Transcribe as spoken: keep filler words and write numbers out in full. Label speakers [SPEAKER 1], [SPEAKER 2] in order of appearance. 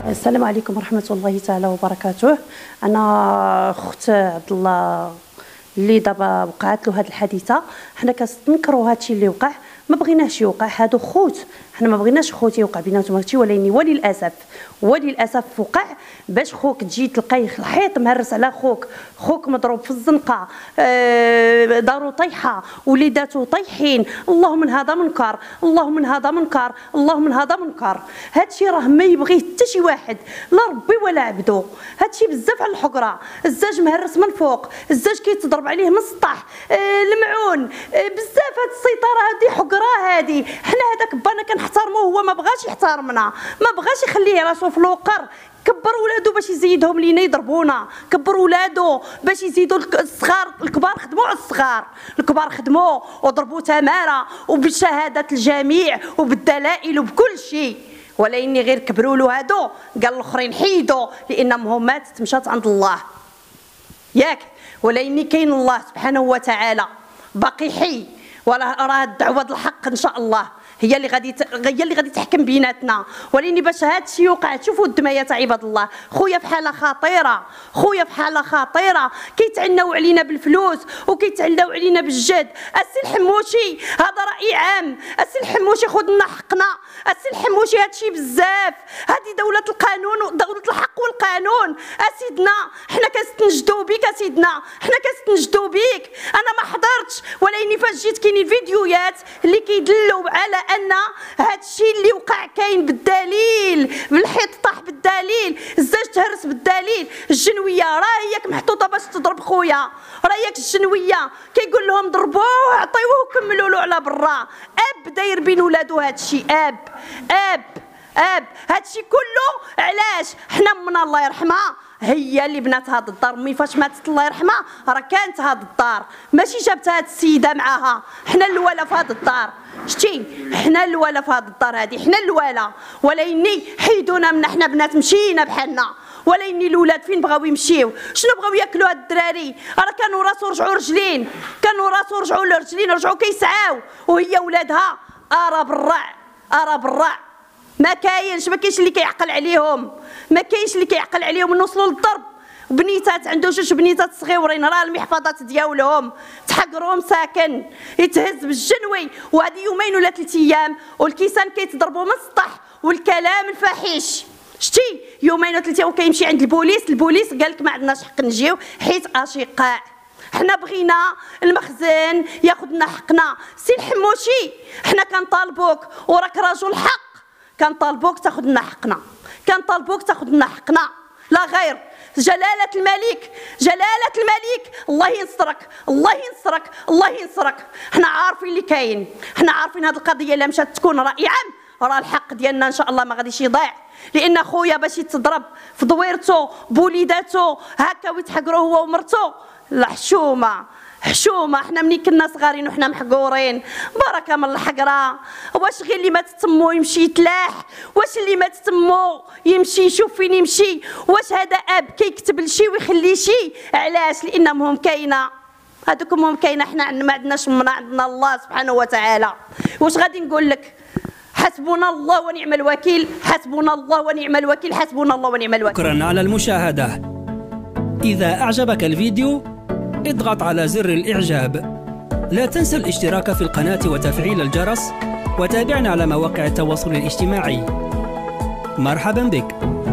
[SPEAKER 1] السلام عليكم ورحمة الله تعالى وبركاته. أنا أخت عبد الله اللي دابا وقعت له هذه الحادثة. حنا كنستنكروا هذا الشيء اللي وقع، ما بغيناش يوقع. هادو خوت، حنا ما بغيناش خوت يوقع بيناتهم هادشي، ولكن وللاسف وللاسف وقع. باش خوك تجي تلقايه الحيط مهرس على خوك، خوك مضروب في الزنقه، آه دارو طيحه، وليداتو طايحين، اللهم من هذا منكر، اللهم من هذا منكر، اللهم من هذا منكر. هادشي راه ما يبغيه حتى شي واحد، لا ربي ولا عبدو. هادشي بزاف على الحقره، الزاج مهرس من فوق، الزاج كيتضرب عليه من السطح، آه المعون، آه بزاف. هاد السيطره هادي حقره هادي. حنا هذاك بانا كنحترموه، هو ما بغاش يحترمنا، ما بغاش يخليه راسو في الوقر. كبر ولادو باش يزيدهم لينا يضربونا، كبر ولادو باش يزيدوا الصغار. الكبار خدموا على الصغار، الكبار خدموا وضربوا تماره وبشهادات الجميع وبالدلائل وبكل شيء. ولا اني غير كبروا له هادو قال الاخرين حيدوا لانهم ماتت مشات عند الله، ياك؟ ولا اني كاين الله سبحانه وتعالى باقي حي، ولا راه الدعوه الحق ان شاء الله هي اللي غادي هي اللي غادي تحكم بيناتنا. ولكن باش هذا الشيء يوقع، شوفوا الدمايه تاع عباد الله. خويا في حاله خطيره، خويا في حاله خطيره، كيتعناو علينا بالفلوس وكيتعناو علينا بالجد. السي الحموشي هذا راي عام، السي الحموشي خذ لنا حقنا، السي الحموشي هذا الشيء بزاف. هذه دوله القانون ودوله الحق والقانون. اسيدنا حنا كنستنجدوا بك، اسيدنا حنا كنستنجدوا بك. انا ما حضرتش، ولكن فاش جيت كاينين الفيديوهات اللي كيدلوا على ان هذا الشيء اللي وقع كاين بالدليل، بالحيط طاح بالدليل، الزاج تهرس بالدليل. الجنويه راه هيك محطوطه باش تضرب خويا، راه هيك الجنويه كيقول لهم ضربوه عطيوه وكملوا له على برا. اب داير بين ولادو هذا الشيء، اب اب اب هذا الشيء كله علاش؟ حنا من الله يرحمها هي اللي بنات هاد الدار. مي فاش ماتت الله يرحمها راه كانت هاد الدار، ماشي جابت هاد السيده معاها. حنا الاولى في هاد الدار، شتي؟ حنا الاولى في هاد الدار هادي، حنا الاولى. ولكن حيدونا منا حنا بنات مشينا بحالنا. ولكن الاولاد فين بغاو يمشيو؟ شنو بغاو ياكلوا هاد الدراري؟ راه كانوا راسو رجعوا رجلين، كانوا راسو رجعوا لرجلين، رجعوا كيسعاو، وهي ولادها ارا بالرع ارا بالرع. ما كاينش ما كاينش اللي كيعقل عليهم، ما كاينش اللي كيعقل عليهم. نوصلوا للضرب. بنيتات عنده جوج بنيتات صغيورين، راه المحفظات ديالهم تحقرهم ساكن يتهز بالجنوي. وهذه يومين ولا ثلاث ايام والكيسان كيتضربوا من السطح والكلام الفاحش. شتي؟ يومين ولا ثلاث ايام وكيمشي عند البوليس، البوليس قال لك ما عندناش حق نجيو حيت اشقاء. حنا بغينا المخزن ياخذ لنا حقنا. سي الحموشي حنا كنطالبوك وراك رجل حق، كنطالبوك تاخذ لنا حقنا، كنطالبوك تاخذ لنا حقنا لا غير. جلالة الملك، جلالة الملك، الله ينصرك، الله ينصرك، الله ينصرك. حنا عارفين اللي كاين، حنا عارفين هذه القضية الا مشات تكون رأي عام راه الحق ديالنا ان شاء الله ما غاديش يضيع. لان خويا باش يتضرب في دويرته بوليداتو هكا ويتحقروا هو ومرتو، لا حشومه حشومه. حنا ملي كنا صغارين وحنا محقورين بركه من الحقره. واش غير اللي مات تمو يمشي يتلاح؟ واش اللي مات تمو يمشي يشوف فين يمشي؟ واش هذا اب كيكتب لشي ويخلي شي؟ علاش؟ لان مهم كاينه، هذوك مهم كاينه. حنا ما عندناش من عندنا الله سبحانه وتعالى. واش غادي نقول لك؟ حسبنا الله ونعم الوكيل، حسبنا الله ونعم الوكيل، حسبنا الله ونعم الوكيل.
[SPEAKER 2] شكرا على المشاهده. اذا اعجبك الفيديو اضغط على زر الإعجاب. لا تنسى الاشتراك في القناة وتفعيل الجرس، وتابعنا على مواقع التواصل الاجتماعي. مرحبا بك.